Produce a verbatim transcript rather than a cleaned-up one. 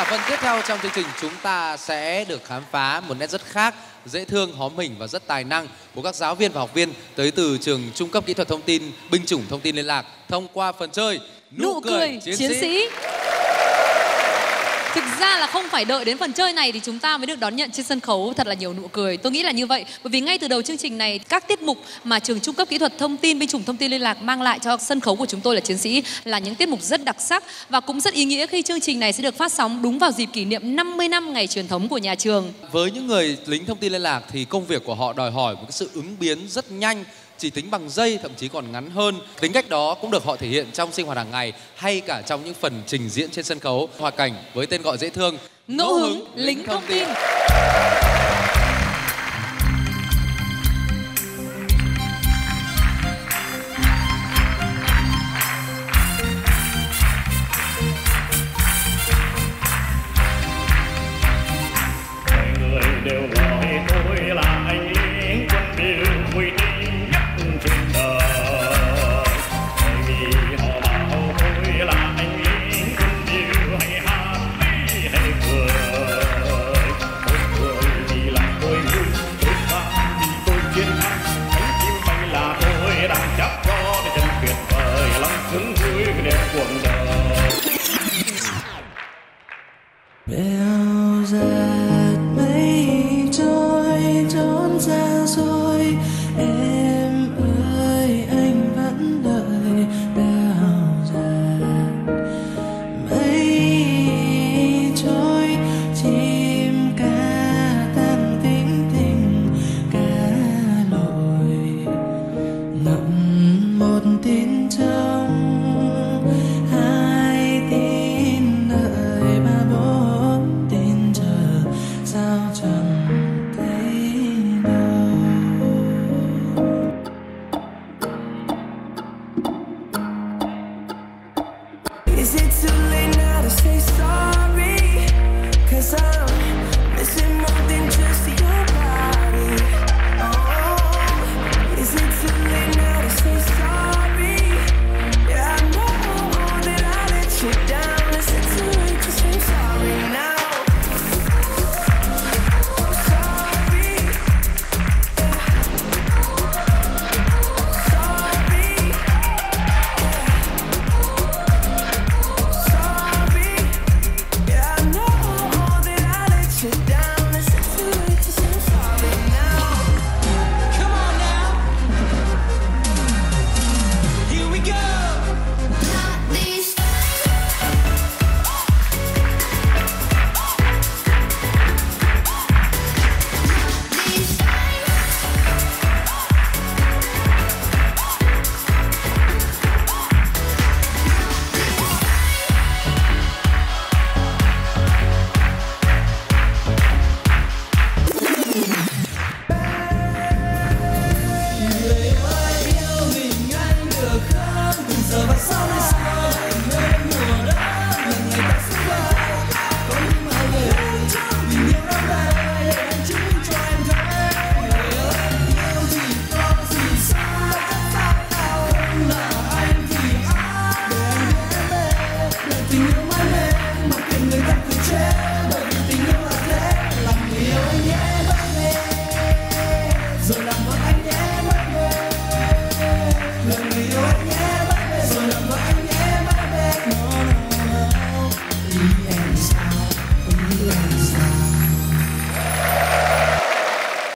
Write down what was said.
phần tiếp theo trong chương trình chúng ta sẽ được khám phá một nét rất khác, dễ thương, hóm hỉnh và rất tài năng của các giáo viên và học viên tới từ trường Trung cấp Kỹ thuật Thông tin, Binh chủng Thông tin Liên lạc thông qua phần chơi Nụ, Nụ cười, cười chiến, chiến sĩ. sĩ. Thực ra là không phải đợi đến phần chơi này thì chúng ta mới được đón nhận trên sân khấu thật là nhiều nụ cười. Tôi nghĩ là như vậy. Bởi vì ngay từ đầu chương trình này, các tiết mục mà trường Trung cấp Kỹ thuật Thông tin, Binh chủng Thông tin Liên lạc mang lại cho sân khấu của chúng tôi là chiến sĩ là những tiết mục rất đặc sắc và cũng rất ý nghĩa khi chương trình này sẽ được phát sóng đúng vào dịp kỷ niệm năm mươi năm ngày truyền thống của nhà trường. Với những người lính thông tin liên lạc thì công việc của họ đòi hỏi một cái sự ứng biến rất nhanh, chỉ tính bằng giây, thậm chí còn ngắn hơn. Tính cách đó cũng được họ thể hiện trong sinh hoạt hàng ngày hay cả trong những phần trình diễn trên sân khấu. Hoạt cảnh với tên gọi dễ thương Ngẫu hứng lính thông tin. Bèo giạt mây trôi trốn xa xôi, em ơi anh vẫn đợi. Bèo giạt mây trôi chim ca tan tính tình cá lội ngậm một tin trong hai tin đợi ba bốn tin chờ sao chẳng thấy đâu. Is it too late now to say sorry? 'Cause I'm missing more than just your body. Oh, is it too late now to say sorry? Yeah, I know that I let you down. Is it too late to say sorry now? Sorry. Sorry. Sorry. Yeah, I know that I let you down. Is it too late to say sorry now? Come on now. Here we go. Not these rồi làm vợ anh nhé, rồi người yêu anh nhé, rồi làm vợ anh